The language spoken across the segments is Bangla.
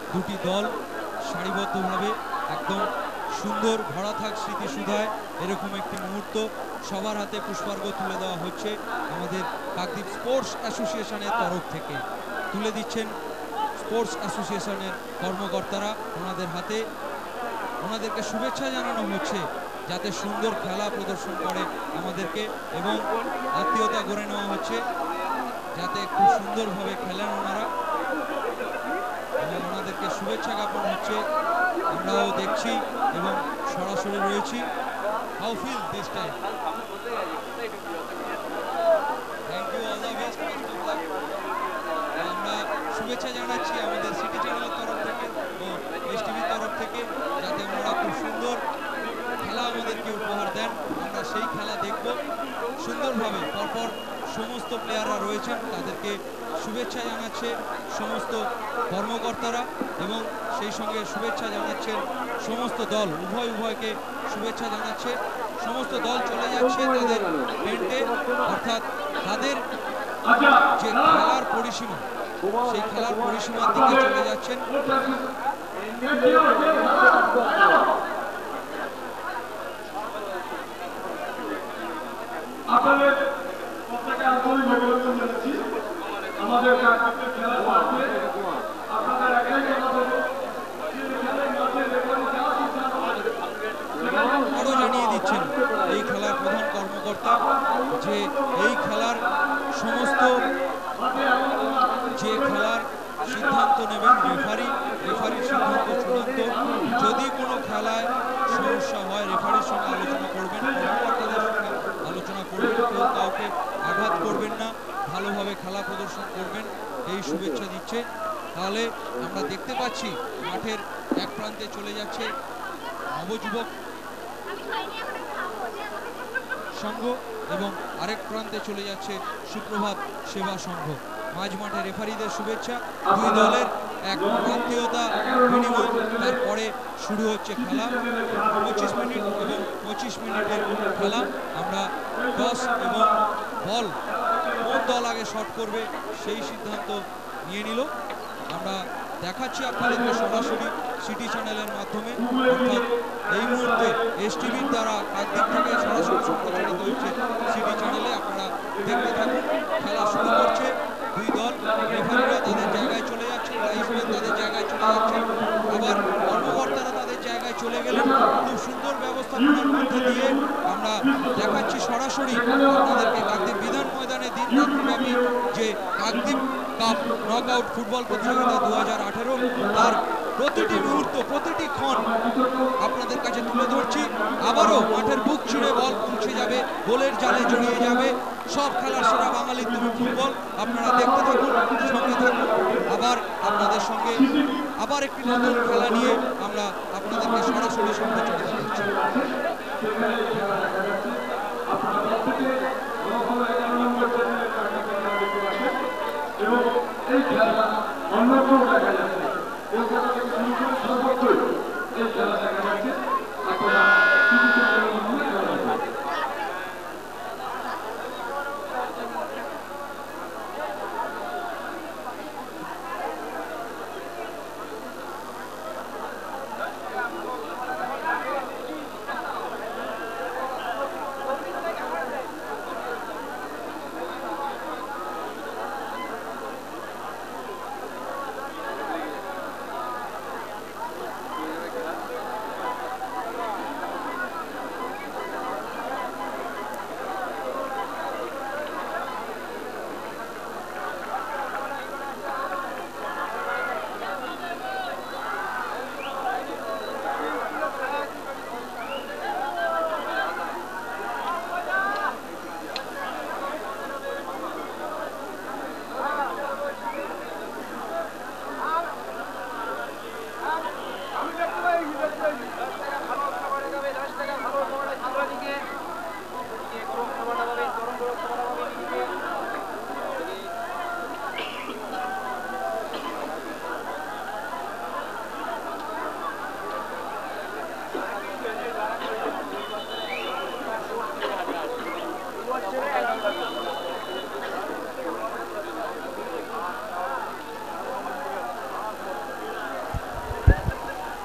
দুটি দল সারিবদ্ধভাবে একদম সুন্দর ভরা থাক স্মৃতিসুধায় এরকম একটি মুহূর্ত। সবার হাতে পুষ্পার্ঘ তুলে দেওয়া হচ্ছে আমাদের কাকদ্বীপ স্পোর্টস অ্যাসোসিয়েশনের তরফ থেকে। তুলে দিচ্ছেন স্পোর্টস অ্যাসোসিয়েশনের কর্মকর্তারা ওনাদের হাতে। ওনাদেরকে শুভেচ্ছা জানানো হচ্ছে যাতে সুন্দর খেলা প্রদর্শন করে আমাদেরকে, এবং আত্মীয়তা গড়ে নেওয়া হচ্ছে যাতে খুব সুন্দরভাবে খেলেন ওনারা, এবং ওনাদেরকে শুভেচ্ছা জ্ঞাপন হচ্ছে। আমরাও দেখছি এবং সরাসরি রয়েছি। How feel this time? Thank you, all the best, best of luck. আমরা শুভেচ্ছা জানাচ্ছি আমাদের সিটি চ্যানেলের তরফ থেকে ও এস টিভির তরফ থেকে, যাতে ওনারা খুব সুন্দর খেলা আমাদেরকে উপহার দেন। আমরা সেই খেলা দেখব সুন্দরভাবে। পরপর সমস্ত প্লেয়াররা রয়েছেন, তাদেরকে শুভেচ্ছা জানাচ্ছে সমস্ত কর্মকর্তারা, এবং সেই সঙ্গে শুভেচ্ছা জানাচ্ছেন সমস্ত দল। উভয়কে শুভেচ্ছা জানাচ্ছে। সমস্ত দল চলে যাচ্ছে তাদের টেন্টে, অর্থাৎ তাদের যে খেলার পরিসীমা, সেই খেলার পরিসীমার দিকে চলে যাচ্ছেন। আপনাদের প্রত্যেকে আন্তরিক অভিনন্দন জানাচ্ছি। আমাদের কাকদ্বীপের খেলার মাঠে আপনাদের একটাই কথা বলবো, আরও জানিয়ে দিচ্ছেন এই খেলার প্রধান কর্মকর্তা যে এই খেলার সমস্ত যে খেলার সিদ্ধান্ত নেবেন রেফারির সিদ্ধান্ত চূড়ান্ত। যদি কোনো খেলায় সমস্যা হয় রেফারির সঙ্গে আলোচনা করবেন, কর্মকর্তাদের সঙ্গে আলোচনা করবেন, কেউ কাউকে আঘাত করবেন না, ভালোভাবে খেলা প্রদর্শন করবেন, এই শুভেচ্ছা দিচ্ছে। তাহলে আমরা দেখতে পাচ্ছি মাঠের এক প্রান্তে চলে যাচ্ছে নবযুবক সংঘ এবং আরেক প্রান্তে চলে যাচ্ছে সুপ্রভাত সেবা সংঘ। মাঝ মাঠে রেফারিদের শুভেচ্ছা, দুই দলের এক আত্মীয়তা বিনিময়। তারপরে শুরু হচ্ছে খেলা। 25 মিনিট এবং 25 মিনিটের খেলা। আমরা টস এবং বল কোন দল আগে শট করবে সেই সিদ্ধান্ত নিয়ে নিল। আমরা দেখাচ্ছি আপনাদেরকে সরাসরি সিটি চ্যানেলের মাধ্যমে, অর্থাৎ এই মুহূর্তে এস টিভির দ্বারা কাকদ্বীপ থেকে সরাসরি সম্প্রচারিত হচ্ছে সিটি চ্যানেলে। আপনারা দেখতে থাকুন। খেলা শুরু করছে, দুই দল, রেফারিরা তাদের জায়গায় চলে যাচ্ছে, লাইফম্যান তাদের জায়গায় চলে যাচ্ছে, আবার কর্মকর্তারা তাদের জায়গায় চলে গেলেন। খুব সুন্দর ব্যবস্থাপনার মধ্যে দিয়ে আমরা দেখাচ্ছি সরাসরি আপনাদেরকে কাকদ্বীপ বিধান ময়দানে দিন রাত্রিব্যাপী যে কাকদ্বীপ কাপ নকআউট ফুটবল প্রতিযোগিতা 2018 তার প্রতিটি মুহূর্ত, প্রতিটি ক্ষণ আপনাদের কাছে তুলে ধরছি। আবারও মাঠের বুক ছিঁড়ে বল পৌঁছে যাবে, গোলের জালে জড়িয়ে যাবে। সব খেলার সেরা বাঙালির তুমি ফুটবল। আপনারা দেখতে থাকুন, সঙ্গে থাকুন। আবার আপনাদের সঙ্গে আবার একটি নতুন খেলা নিয়ে আমরা আপনাদেরকে সরাসরি সম্প্রচারিত করছি। এবং এই খেলা অন্যত্র দেখা যাচ্ছে, কলকাতা থেকে শুরু করে সর্বত্রই এই খেলা দেখা যাচ্ছে। আপনারা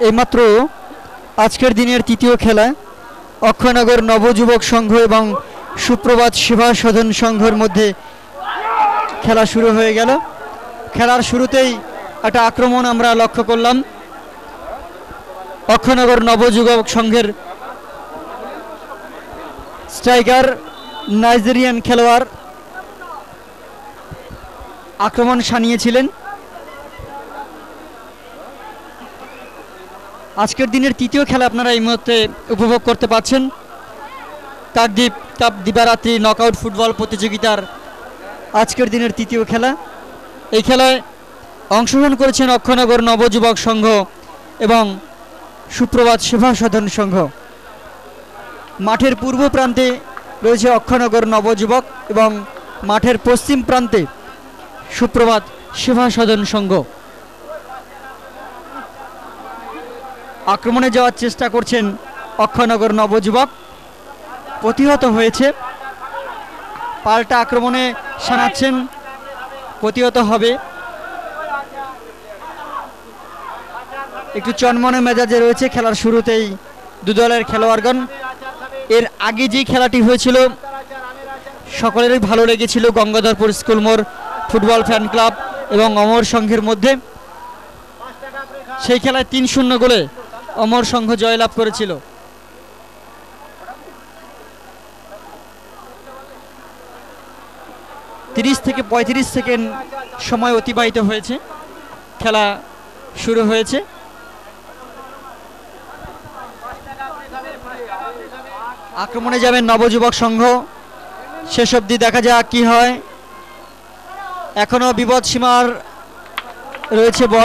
এইমাত্র আজকের দিনের তৃতীয় খেলা অক্ষয়নগর নবযুবক সংঘ এবং সুপ্রভাত সেবা সদন সংঘের মধ্যে খেলা শুরু হয়ে গেল। খেলার শুরুতেই একটা আক্রমণ আমরা লক্ষ্য করলাম অক্ষয়নগর নবযুবক সংঘের স্ট্রাইকার নাইজেরিয়ান খেলোয়াড় আক্রমণ শানিয়েছিলেন। আজকের দিনের তৃতীয় খেলা আপনারা এই মুহূর্তে উপভোগ করতে পাচ্ছেন কাকদ্বীপ কাপ দিবারাত্রি নকআউট ফুটবল প্রতিযোগিতার আজকের দিনের তৃতীয় খেলা। এই খেলায় অংশগ্রহণ করেছেন অক্ষয়নগর নবযুবক সংঘ এবং সুপ্রভাত সেবা সদন সংঘ। মাঠের পূর্ব প্রান্তে রয়েছে অক্ষয়নগর নবযুবক এবং মাঠের পশ্চিম প্রান্তে সুপ্রভাত সেবা সদন সংঘ। আক্রমণে যাওয়ার চেষ্টা করছেন অক্ষয়নগর নবযুবক, প্রতিহত হয়েছে। পাল্টা আক্রমণে শানাচ্ছেন, প্রতিহত হবে। একটু চনমনে মেজাজে রয়েছে খেলার শুরুতেই দু দলের খেলোয়াড়গণ। এর আগে যে খেলাটি হয়েছিল সকলেরই ভালো লেগেছিল গঙ্গাধরপুর স্কুল মোড় ফুটবল ফ্যান ক্লাব এবং অমর সংঘের মধ্যে। সেই খেলায় ৩-০ গোলে অমর সংঘ জয়লাভ করেছিল। তিরিশ থেকে ৩৫ সেকেন্ড সময় অতিবাহিত হয়েছে, খেলা শুরু হয়েছে। আক্রমণে যাবেন নবযুবক সংঘ, শেষ অবধি দেখা যাক কি হয়। এখনো বিপদ সীমার রয়েছে বল।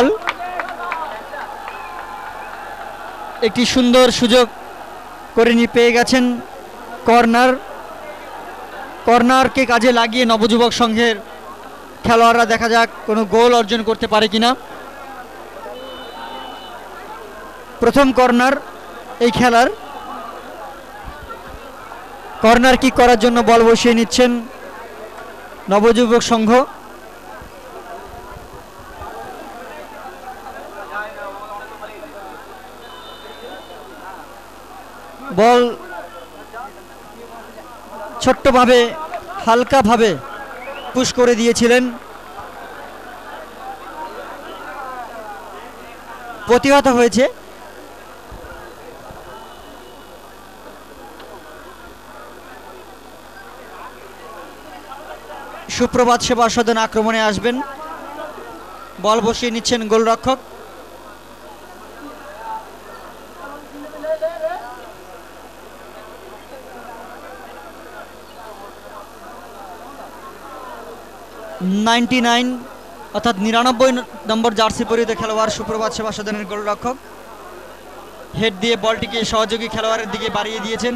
একটি সুন্দর সুযোগ করে নিয়ে পেয়ে গেছেন কর্নার। কর্নারকে কাজে লাগিয়ে নবযুবক সংঘের খেলোয়াড়রা দেখা যাক কোনো গোল অর্জন করতে পারে কিনা। প্রথম কর্নার এই খেলার। কর্নার কিক করার জন্য বল বসিয়ে নিচ্ছেন নবযুবক সংঘ। বল ছোট্টভাবে হালকাভাবে পুশ করে দিয়েছিলেন, প্রতিহত হয়েছে। সুপ্রভাত সেবা সদন আক্রমণে আসবেন, বল বসিয়ে নিচ্ছেন গোলরক্ষক। অর্থাৎ ৯৯ নম্বর জার্সি পরিহিত খেলোয়াড় সুপ্রভাত সেবা সদনের গোলরক্ষক হেড দিয়ে বলটিকে সহযোগী খেলোয়াড়ের দিকে বাড়িয়ে দিয়েছেন।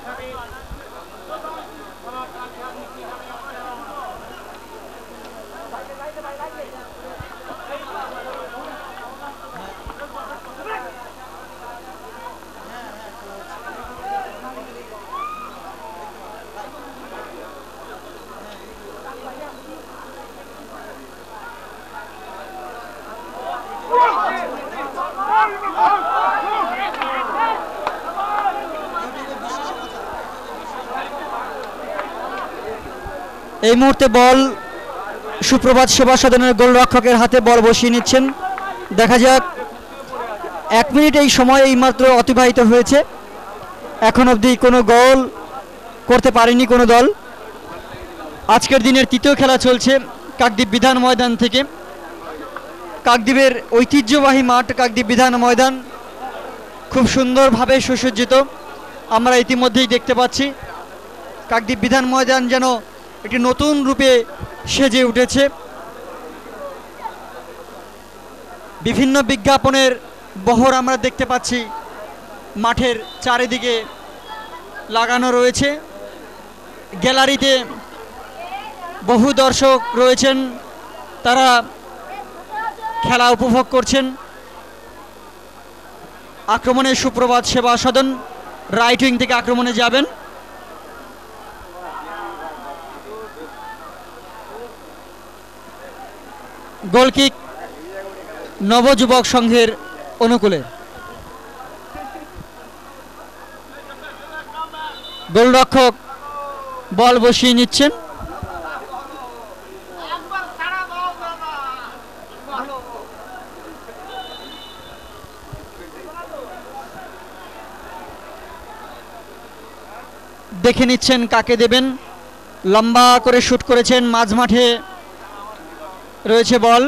এই মুহূর্তে বল সুপ্রভাত সেবা সদনের গোলরক্ষকের হাতে বল বসিয়ে নিচ্ছেন। দেখা যাক, 1 মিনিট এই সময় এইমাত্র অতিবাহিত হয়েছে, এখন অবধি কোনো গোল করতে পারেনি কোনো দল। আজকের দিনের তৃতীয় খেলা চলছে কাকদ্বীপ বিধান ময়দান থেকে। কাকদ্বীপের ঐতিহ্যবাহী মাঠ কাকদ্বীপ বিধান ময়দান খুব সুন্দরভাবে সুসজ্জিত আমরা ইতিমধ্যেই দেখতে পাচ্ছি। কাকদ্বীপ বিধান ময়দান যেন একটি নতুন রূপে সেজে উঠেছে। বিভিন্ন বিজ্ঞাপনের বহর আমরা দেখতে পাচ্ছি মাঠের চারিদিকে লাগানো রয়েছে। গ্যালারিতে বহু দর্শক রয়েছেন, তারা খেলা উপভোগ করছেন। আক্রমণে সুপ্রভাত সেবা সদন রাইট উইং থেকে আক্রমণে যাবেন। গোলকিক নবযুবক সংঘের অনুকূলে। গোলরক্ষক বল বসিয়ে নিচ্ছেন। দেখে নিচ্ছেন কাকে দেবেন। লম্বা করে শুট করেছেন, মাঝ মাঠে রয়েছে বল।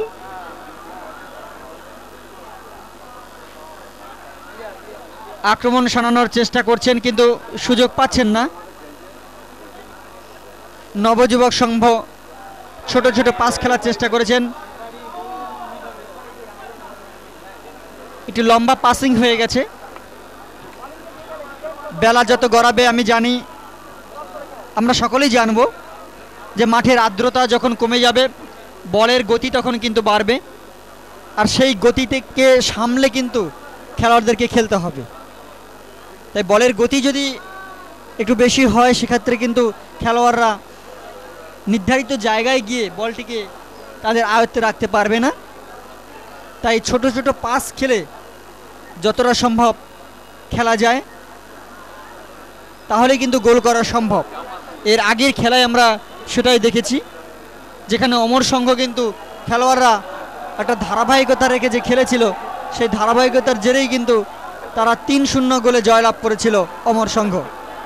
আক্রমণ সানানোর চেষ্টা করছেন কিন্তু সুযোগ পাচ্ছেন না। নবযুবক সংঘ ছোট ছোট পাস খেলার চেষ্টা করেছেন, একটু লম্বা পাসিং হয়ে গেছে। বেলা যত গড়াবে আমি জানি, আমরা সকলেই জানব যে মাঠের আর্দ্রতা যখন কমে যাবে বলের গতি তখন কিন্তু বাড়বে, আর সেই গতিকে সামলে কিন্তু খেলোয়াড়দেরকে খেলতে হবে। তাই বলের গতি যদি একটু বেশি হয় সেক্ষেত্রে কিন্তু খেলোয়াড়রা নির্ধারিত জায়গায় গিয়ে বলটিকে তাদের আয়ত্তে রাখতে পারবে না। তাই ছোট ছোট পাস খেলে যতটা সম্ভব খেলা যায় তাহলে কিন্তু গোল করা সম্ভব। এর আগের খেলায় আমরা সেটাই দেখেছি, যেখানে অমর সংঘ কিন্তু খেলোয়াড়রা একটা ধারাবাহিকতা রেখে যে খেলেছিল, সেই ধারাবাহিকতার জেরেই কিন্তু তারা ৩-০ গোলে জয়লাভ করেছিল অমর সংঘ।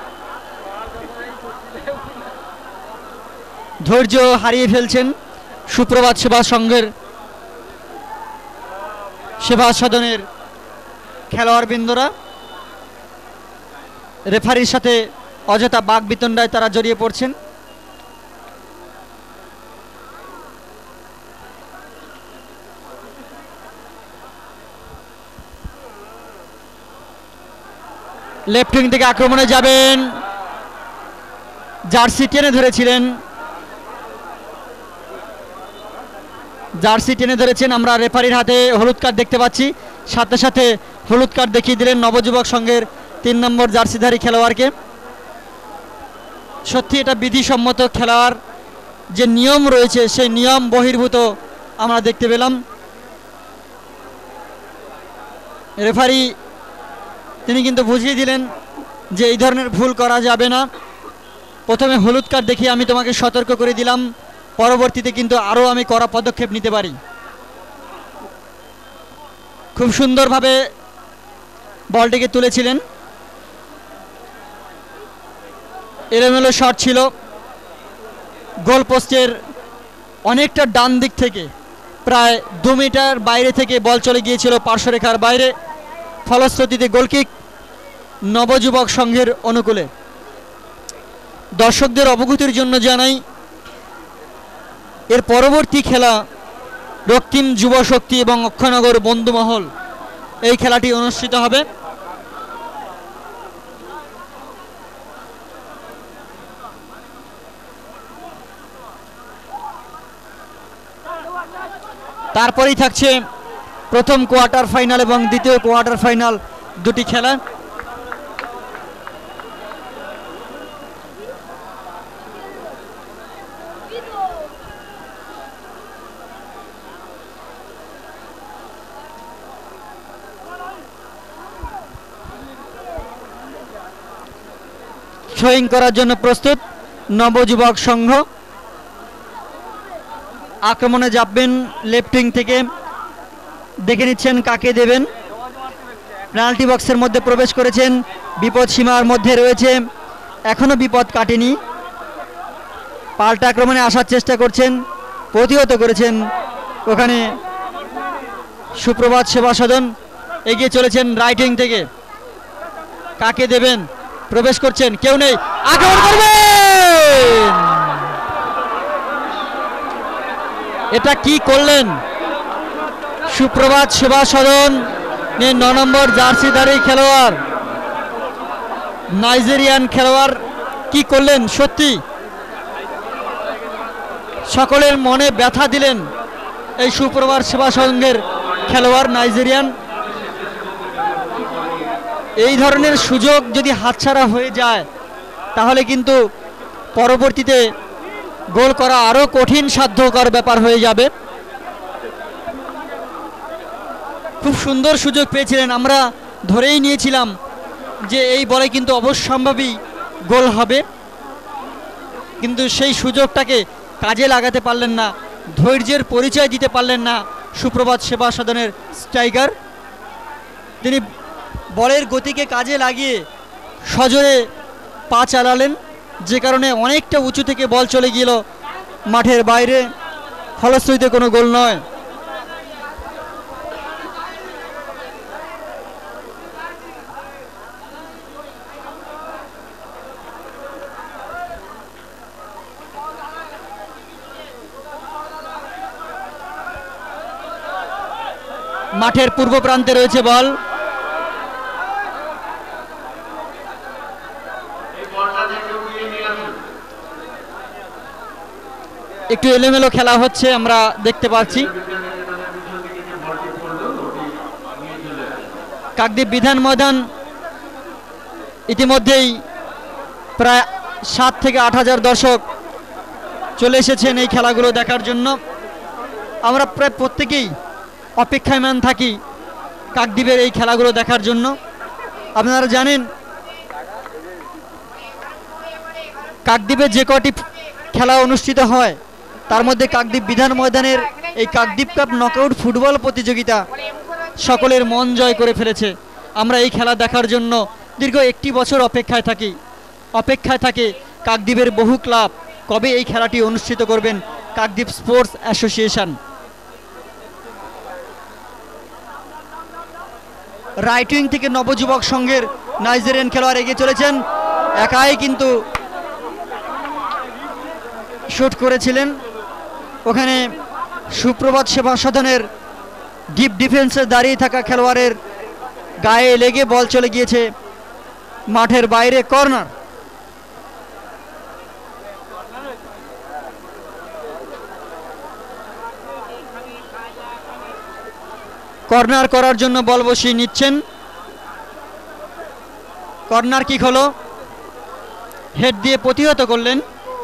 ধৈর্য হারিয়ে ফেলছেন সুপ্রভাত সেবা সংঘের সেবা সদনের খেলোয়াড়বৃন্দরা। রেফারির সাথে অযথা বাকবিতণ্ডায় তারা জড়িয়ে পড়ছেন। লেফট উইং থেকে আক্রমণে যাবেন, জার্সি টেনে ধরেছিলেন, জার্সি টেনে ধরেছেন। আমরা রেফারির হাতে হলুদ কার্ড দেখতে পাচ্ছি, সাথে সাথে হলুদ কার্ড দেখিয়ে দিলেন নবযুবক সংঘের ৩ নম্বর জার্সিধারী খেলোয়াড়কে। সত্যি এটা বিধিসম্মত খেলার যে নিয়ম রয়েছে সেই নিয়ম বহির্ভূত আমরা দেখতে পেলাম। রেফারি তিনি কিন্তু বুঝিয়ে দিলেন যে এই ধরনের ভুল করা যাবে না। প্রথমে হলুদ কার্ড দেখিয়ে আমি তোমাকে সতর্ক করে দিলাম, পরবর্তীতে কিন্তু আরও আমি কড়া পদক্ষেপ নিতে পারি। খুব সুন্দরভাবে বলটিকে তুলেছিলেন, এলোমেলো শট ছিল, গোল পোস্টের অনেকটা ডান দিক থেকে প্রায় 2 মিটার বাইরে থেকে বল চলে গিয়েছিল পার্শ্বরেখার বাইরে। ফলশ্রুতিতে গোলকিক নবযুবক সংঘের অনুকূলে। দর্শকদের অবগতির জন্য জানাই, এর পরবর্তী খেলা রক্তিম যুব শক্তি এবং অক্ষয়নগর বন্ধুমহল, এই খেলাটি অনুষ্ঠিত হবে। তারপরেই থাকছে প্রথম কোয়ার্টার ফাইনাল এবং দ্বিতীয় কোয়ার্টার ফাইনাল, দুটি খেলা। থ্রোয়িং করার জন্য প্রস্তুত নবযুবক সংঘ। আক্রমণে যাবেন লেফট উইং থেকে, দেখে নিচ্ছেন কাকে দেবেন। পেনাল্টি বক্সের মধ্যে প্রবেশ করেছেন, বিপদ সীমার মধ্যে রয়েছে, এখনো বিপদ কাটেনি। পাল্টা আক্রমণে আসার চেষ্টা করছেন, প্রতিহত করেছেন ওখানে সুপ্রভাত সেবা সদন। এগিয়ে চলেছেন রাইট উইং থেকে, কাকে দেবেন, প্রবেশ করছেন, কেউ নেই, আক্রমণ করবেন। এটা কি করলেন সুপ্রভাত সেবা সদন 9 নম্বর জার্সিধারী খেলোয়াড়, নাইজেরিয়ান খেলোয়াড় কি করলেন। সত্যি সকলের মনে ব্যথা দিলেন এই সুপ্রভাত সেবা সংঘের খেলোয়াড় নাইজেরিয়ান। এই ধরনের সুযোগ যদি হাতছাড়া হয়ে যায় তাহলে কিন্তু পরবর্তীতে গোল করা আরও কঠিন সাধ্যকর ব্যাপার হয়ে যাবে। খুব সুন্দর সুযোগ পেয়েছিলেন, আমরা ধরেই নিয়েছিলাম যে এই বলে কিন্তু অবশ্যম্ভাবী গোল হবে, কিন্তু সেই সুযোগটাকে কাজে লাগাতে পারলেন না, ধৈর্যের পরিচয় দিতে পারলেন না সুপ্রভাত সেবা সদনের স্ট্রাইকার। তিনি বলের গতিকে কাজে লাগিয়ে সজোরে পা চালালেন, যে কারণে অনেকটা উঁচু থেকে বল চলে গেল মাঠের বাইরে, ফলশ্রুতিতে কোনো গোল নয়। মাঠের পূর্ব প্রান্তে রয়েছে বল, একটু এলোমেলো খেলা হচ্ছে আমরা দেখতে পাচ্ছি। কাকদ্বীপ বিধান ময়দান ইতিমধ্যেই প্রায় 7 থেকে 8 হাজার দর্শক চলে এসেছেন এই খেলাগুলো দেখার জন্য। আমরা প্রায় প্রত্যেকেই অপেক্ষায়মান থাকি কাকদ্বীপের এই খেলাগুলো দেখার জন্য। আপনারা জানেন কাকদ্বীপে যে কটি খেলা অনুষ্ঠিত হয় তার মধ্যে কাকদ্বীপ বিধান ময়দানের এই কাকদ্বীপ কাপ নকআউট ফুটবল প্রতিযোগিতা সকলের মন জয় করে ফেলেছে। আমরা এই খেলা দেখার জন্য দীর্ঘ 1 বছর অপেক্ষায় থাকে কাকদ্বীপের বহু ক্লাব কবে এই খেলাটি অনুষ্ঠিত করবেন Kakdwip sports association. Right wing থেকে নবযুবক সংঘের নাইজেরিয়ান খেলোয়াড় এগিয়ে চলেছেন, একাই কিন্তু শুট করেছিলেন। ওখানে সুপ্রভাত সেবা সদনের ডিপ ডিফেন্সে দাঁড়িয়ে থাকা খেলোয়াড়ের গায়ে লেগে বল চলে গিয়েছে মাঠের বাইরে, কর্নার। কর্নার করার জন্য বল বসিয়ে নিচ্ছেন। কর্নার কিক হলো, হেড দিয়ে প্রতিহত করলেন।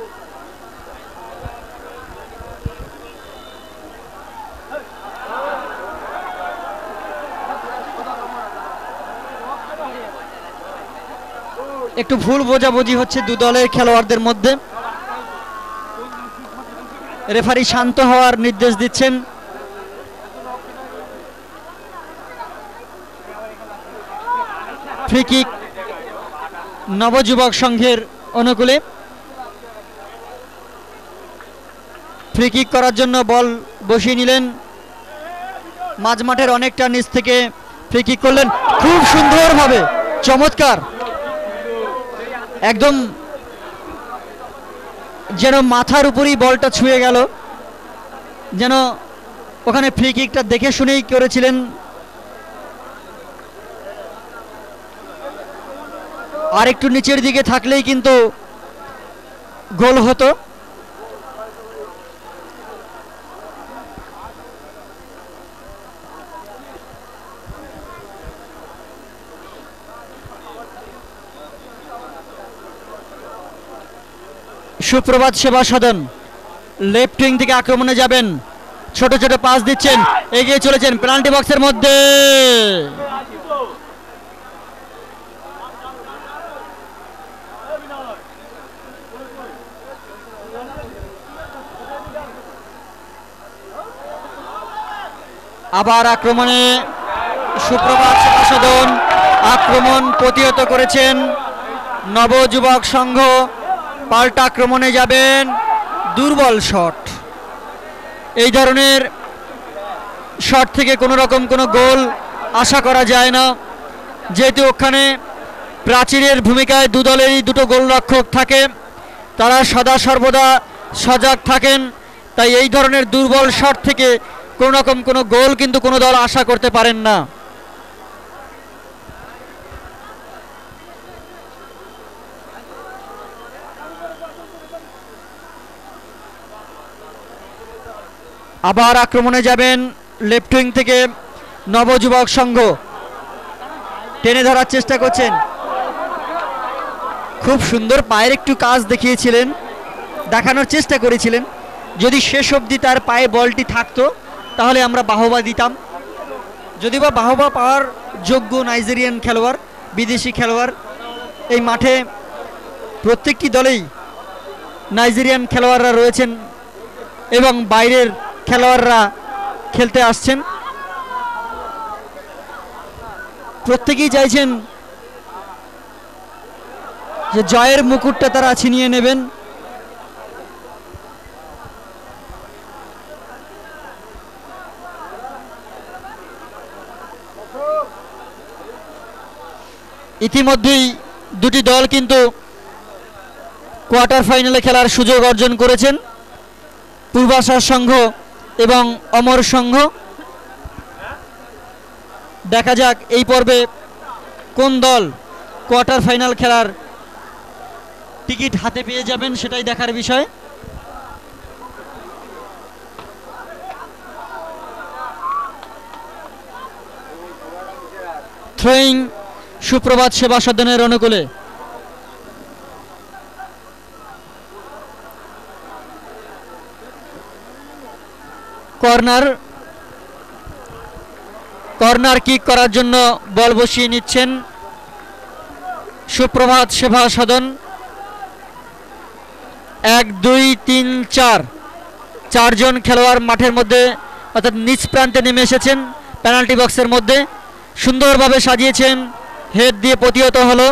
একটু ভুল বোঝাবুঝি হচ্ছে দু দলের খেলোয়াড়দের মধ্যে। রেফারি শান্ত হওয়ার নির্দেশ দিচ্ছেন। ফ্রি কিক নবযুবক সংঘের অনুকূলে। ফ্রি কিক করার জন্য বল বসিয়ে নিলেন, মাঝ মাঠের অনেকটা নিচ থেকে ফ্রি কিক করলেন খুব সুন্দরভাবে, চমৎকার, একদম যেন মাথার উপরই বলটা ছুঁয়ে গেল, যেন ওখানে ফ্রি কিকটা দেখে শুনেই করেছিলেন। আর একটু নিচের দিকে থাকলেই কিন্তু গোল হতো। সুপ্রভাত সেবা সদন লেফট উইং থেকে আক্রমণে যাবেন, ছোট ছোট পাস দিচ্ছেন, এগিয়ে চলেছেন পেনাল্টি বক্সের মধ্যে। আবার আক্রমণে সুপ্রভাত সেবা সদন আক্রমণ প্রতিহত করেছেন নবযুবক সংঘ, পাল্টা আক্রমণে যাবেন, দুর্বল শট। এই ধরনের শট থেকে কোনো রকম কোনো গোল আশা করা যায় না, যেহেতু ওখানে প্রাচীরের ভূমিকায় দু দলেরই দুটো গোলরক্ষক থাকে, তারা সদা সর্বদা সজাগ থাকেন, তাই এই ধরনের দুর্বল শট থেকে কোনো রকম কোনো গোল কিন্তু কোনো দল আশা করতে পারেন না। আবার আক্রমণে যাবেন লেফট উইং থেকে নবযুবক সংঘ, টেনে ধরার চেষ্টা করছেন, খুব সুন্দর পায়ের একটু কাজ দেখিয়েছিলেন, দেখানোর চেষ্টা করেছিলেন। যদি শেষ অবধি তার পায়ে বলটি থাকতো তাহলে আমরা বাহবা দিতাম, যদি বা বাহবা পাওয়ার যোগ্য নাইজেরিয়ান খেলোয়াড়, বিদেশি খেলোয়াড় এই মাঠে প্রত্যেকটি দলেই নাইজেরিয়ান খেলোয়াড়রা রয়েছেন এবং বাইরের খেলোয়াড়রা খেলতে আসছেন। প্রত্যেকেই চাইছেন যে জয়ের মুকুটটা তারা ছিনিয়ে নেবেন। ইতিমধ্যেই দুটি দল কিন্তু কোয়ার্টার ফাইনালে খেলার সুযোগ অর্জন করেছেন, পূর্বাশার সংঘ এবং অমর সংঘ। দেখা যাক এই পর্বে কোন দল কোয়ার্টার ফাইনাল খেলার টিকিট হাতে পেয়ে যাবেন, সেটাই দেখার বিষয়। থ্রোয়িং সুপ্রভাত সেবা সদনের অনুকূলে। কর্নার কিক করার জন্য বল বসিয়ে নিচ্ছেন সুপ্রভাত সেবা সদন। 1 2 3 4 চারজন খেলোয়াড় মাঠের মধ্যে অর্থাৎ নিচ প্রান্তে নেমে এসেছেন। পেনাল্টি বক্সের মধ্যে সুন্দরভাবে সাজিয়েছেন, হেড দিয়ে প্রতিহত হলো।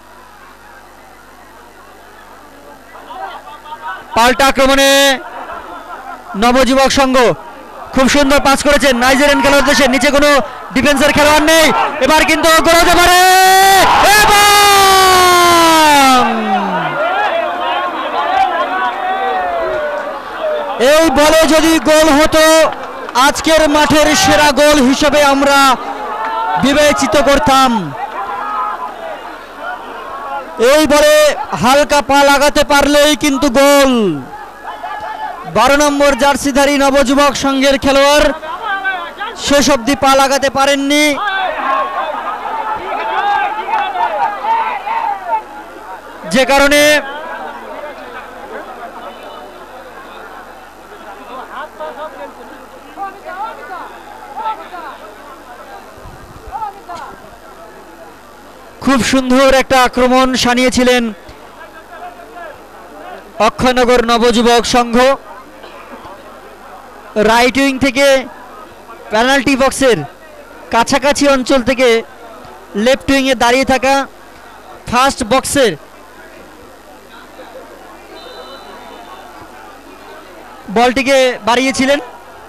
পাল্টা আক্রমণে নবযুবক সংঘ খুব সুন্দর পাস করেছেন নাইজেরিয়ান খেলোয়াড় দেশে। নিচে কোনো ডিফেন্সের খেলোয়াড় নেই, এবার কিন্তু গোল হতে পারে। এই বলে যদি গোল হতো, আজকের মাঠের সেরা গোল হিসেবে আমরা বিবেচিত করতাম। এই বলে হালকা পা লাগাতে পারলেই কিন্তু গোল। 12 নম্বর জার্সিধারী নবযুবক সংঘের খেলোয়াড় শেষ অবধি পা লাগাতে পারেননি। যে কারণে খুব সুন্দর একটা আক্রমণ সানিয়েছিলেন অক্ষয়নগর নবযুবক সংঘ। রাইট উইং থেকে পেনাল্টি বক্সের কাছাকাছি অঞ্চল থেকে লেফট উইংয়ে দাঁড়িয়ে থাকা ফার্স্ট বক্সের বলটিকে বাড়িয়েছিলেন।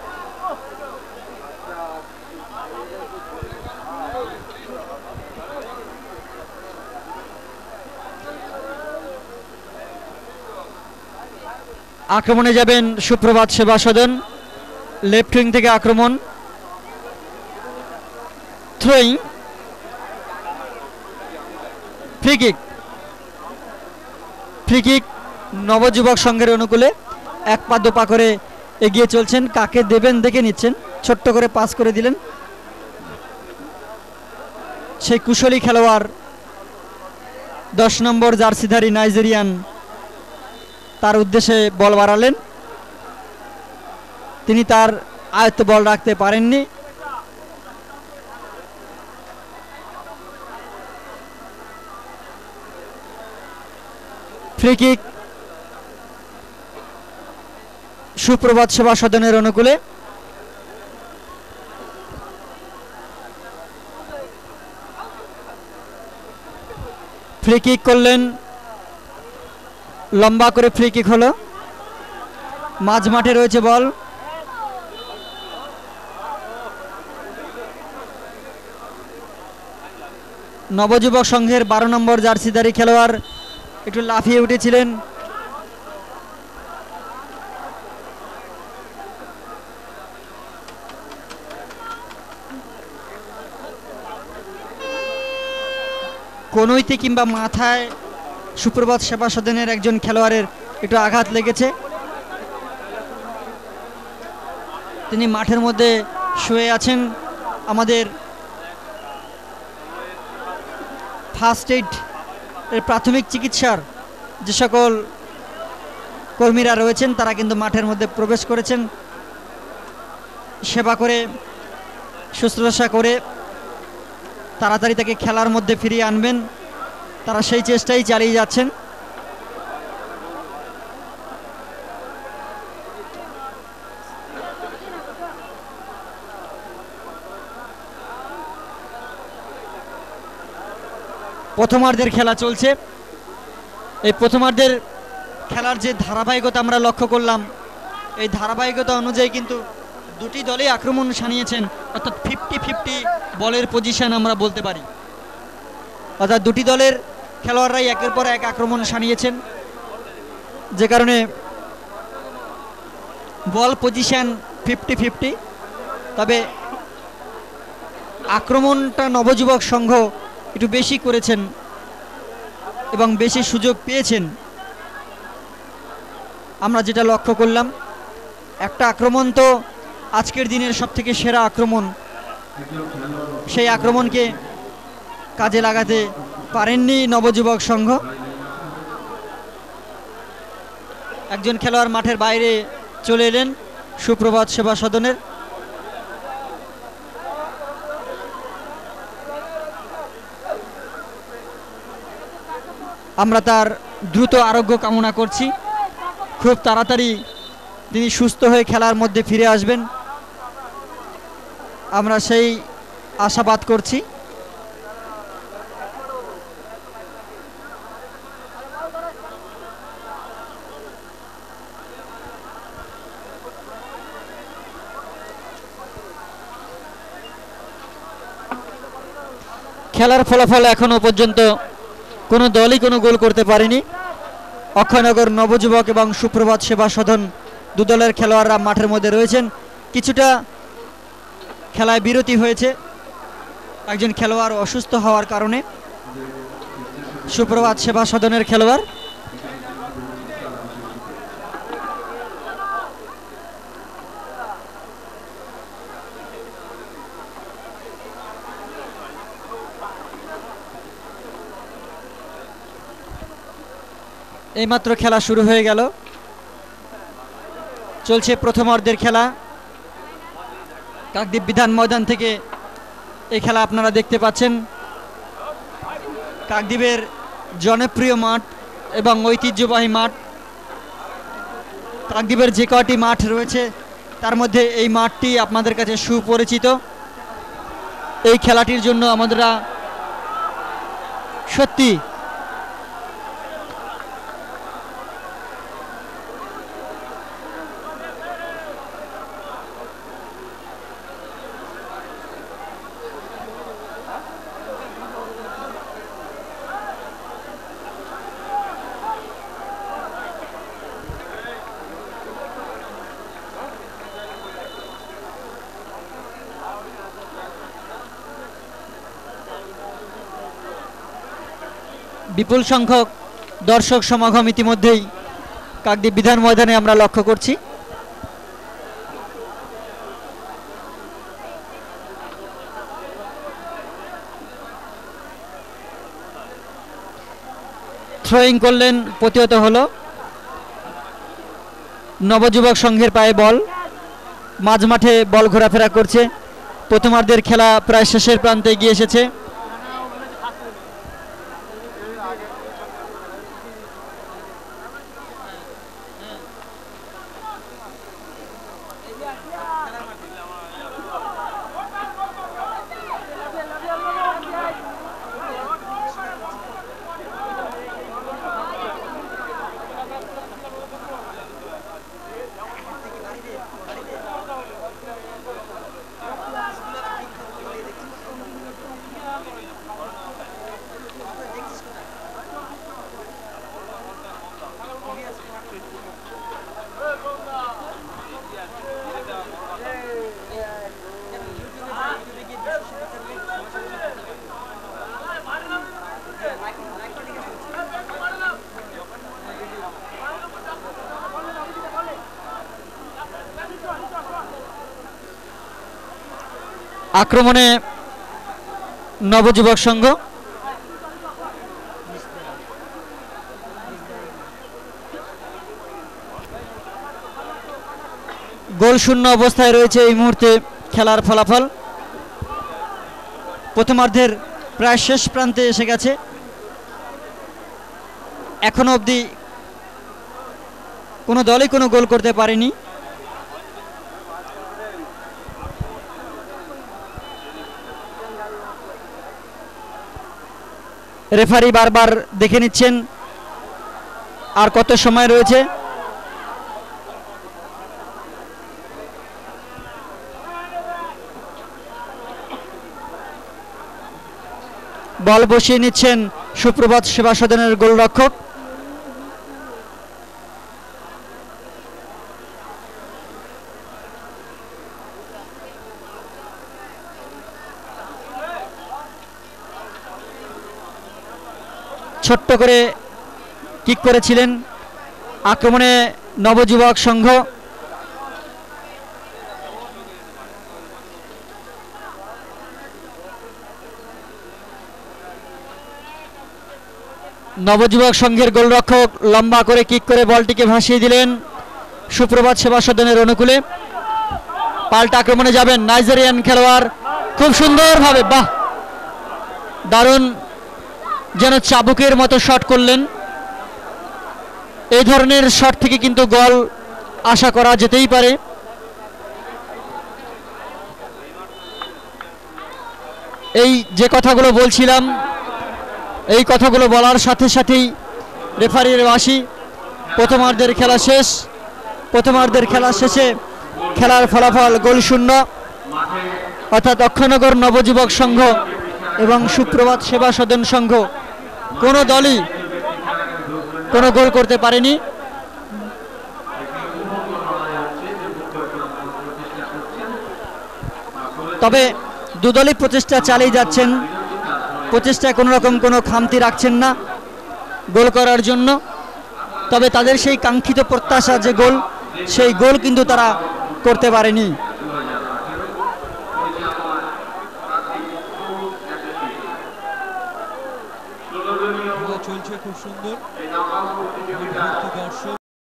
আক্রমণে যাবেন সুপ্রভাত সেবা সদন। লেফট উইং থেকে আক্রমণ, থ্রোয়িং, ফ্রি কিক নবযুবক সংঘের অনুকূলে। এক পা দু পা করে এগিয়ে চলছেন, কাকে দেবেন দেখে নিচ্ছেন। ছোট্ট করে পাস করে দিলেন। সেই কুশলী খেলোয়াড় 10 নম্বর জার্সিধারী নাইজেরিয়ান তার উদ্দেশ্যে বল বাড়ালেন, তিনি তার আয়ত্ত বল রাখতে পারেননি। ফ্রি কিক সুপ্রভাত সেবা সদনের অনুকূলে। ফ্রি কিক করলেন, লম্বা করে ফ্রি কিক হলো। মাঝ মাঠে রয়েছে বল। নবযুবক সংঘের 12 নম্বর জার্সিধারী খেলোয়াড় একটু লাফিয়ে উঠেছিলেন। কনুইতে কিংবা মাথায় সুপ্রভাত সেবা সদনের একজন খেলোয়াড়ের একটু আঘাত লেগেছে, তিনি মাঠের মধ্যে শুয়ে আছেন। আমাদের ফার্স্ট এইড এর প্রাথমিক চিকিৎসার যে সকল কর্মীরা রয়েছেন তারা কিন্তু মাঠের মধ্যে প্রবেশ করেছেন, সেবা করে শুশ্রূষা করে তাড়াতাড়ি তাকে খেলার মধ্যে ফিরিয়ে আনবেন। তারা সেই চেষ্টাই চালিয়ে যাচ্ছেন। প্রথমার্ধের খেলা চলছে। এই প্রথমার্ধের খেলার যে ধারাবাহিকতা আমরা লক্ষ্য করলাম, এই ধারাবাহিকতা অনুযায়ী কিন্তু দুটি দলই আক্রমণ সানিয়েছেন, অর্থাৎ 50-50 বলের পজিশন আমরা বলতে পারি। অর্থাৎ দুটি দলের খেলোয়াড়রাই একের পর এক আক্রমণ সানিয়েছেন, যে কারণে বল পজিশন 50-50। তবে আক্রমণটা নবযুবক সংঘ একটু বেশি করেছেন এবং বেশি সুযোগ পেয়েছেন। আমরা যেটা লক্ষ্য করলাম, একটা আক্রমণ তো আজকের দিনের সবথেকে সেরা আক্রমণ, সেই আক্রমণকে কাজে লাগাতে পারেননি নবযুবক সংঘ। একজন খেলোয়াড় মাঠের বাইরে চলে এলেন সুপ্রভাত সেবা সদনের। আমরা তার দ্রুত আরোগ্য কামনা করছি, খুব তাড়াতাড়ি তিনি সুস্থ হয়ে খেলার মধ্যে ফিরে আসবেন, আমরা সেই আশাবাদ করছি। খেলার ফলাফল এখনো পর্যন্ত কোনো দলই কোনো গোল করতে পারেনি। অক্ষয়নগর নবযুবক এবং সুপ্রভাত সেবা সদন দু দলের খেলোয়াড়রা মাঠের মধ্যে রয়েছেন। কিছুটা খেলায় বিরতি হয়েছে একজন খেলোয়াড় অসুস্থ হওয়ার কারণে। সুপ্রভাত সেবা সদনের খেলোয়াড় এইমাত্র খেলা শুরু হয়ে গেল, চলছে প্রথমার্ধের খেলা। কাকদ্বীপ বিধান ময়দান থেকে এই খেলা আপনারা দেখতে পাচ্ছেন। কাকদ্বীপের জনপ্রিয় মাঠ এবং ঐতিহ্যবাহী মাঠ। কাকদ্বীপের যে কয়টি মাঠ রয়েছে তার মধ্যে এই মাঠটি আপনাদের কাছে সুপরিচিত। এই খেলাটির জন্য আমরা সত্যি বিপুল সংখ্যক দর্শক সমাগম ইতিমধ্যেই কাকদ্বীপ বিধান ময়দানে আমরা লক্ষ্য করছি। থ্রোয়িং করলেন, প্রতিহত হলো। নবযুবক সংঘের পায়ে বল, মাঝ মাঠে বল ঘোরাফেরা করছে। প্রথমার্ধের খেলা প্রায় শেষের প্রান্তে গিয়ে এসেছে। আক্রমণে নবযুবক সংঘ, গোল শূন্য অবস্থায় রয়েছে এই মুহূর্তে খেলার ফলাফল। প্রথমার্ধের প্রায় শেষ প্রান্তে এসে গেছে, এখনো অবধি কোনো দলই কোনো গোল করতে পারেনি। রেফারি বারবার দেখে নিচ্ছেন আর কত সময় রয়েছে। বল বসিয়ে নিচ্ছেন সুপ্রভাত সেবা সদনের গোলরক্ষক। ছোট্ট করে কিক করেছিলেন আক্রমণে নবযুবক সংঘ। নবযুবক সংঘের গোলরক্ষক লম্বা করে কিক করে বলটিকে ভাসিয়ে দিলেন সুপ্রভাত সেবা সদনের অনুকূলে। পাল্টা আক্রমণে যাবেন নাইজেরিয়ান খেলোয়াড়, খুব সুন্দরভাবে, বাহ, দারুণ, যেন চাবুকের মতো শট করলেন। এই ধরনের শট থেকে কিন্তু গোল আশা করা যেতেই পারে। এই যে কথাগুলো বলছিলাম, এই কথাগুলো বলার সাথে সাথেই রেফারির বাঁশি। প্রথমার্ধের খেলা শেষ। প্রথমার্ধের খেলা শেষে খেলার ফলাফল গোল শূন্য, অর্থাৎ অক্ষয়নগর নবযুবক সংঘ এবং সুপ্রভাত সেবা সদন সংঘ কোনো দলই কোনো গোল করতে পারেনি। তবে দুদলই প্রচেষ্টা চালিয়ে যাচ্ছেন, প্রচেষ্টায় কোনো রকম কোনো খামতি রাখছেন না গোল করার জন্য। তবে তাদের সেই কাঙ্ক্ষিত প্রত্যাশা যে গোল, সেই গোল কিন্তু তারা করতে পারেনি। চলছে খুব সুন্দর, দর্শক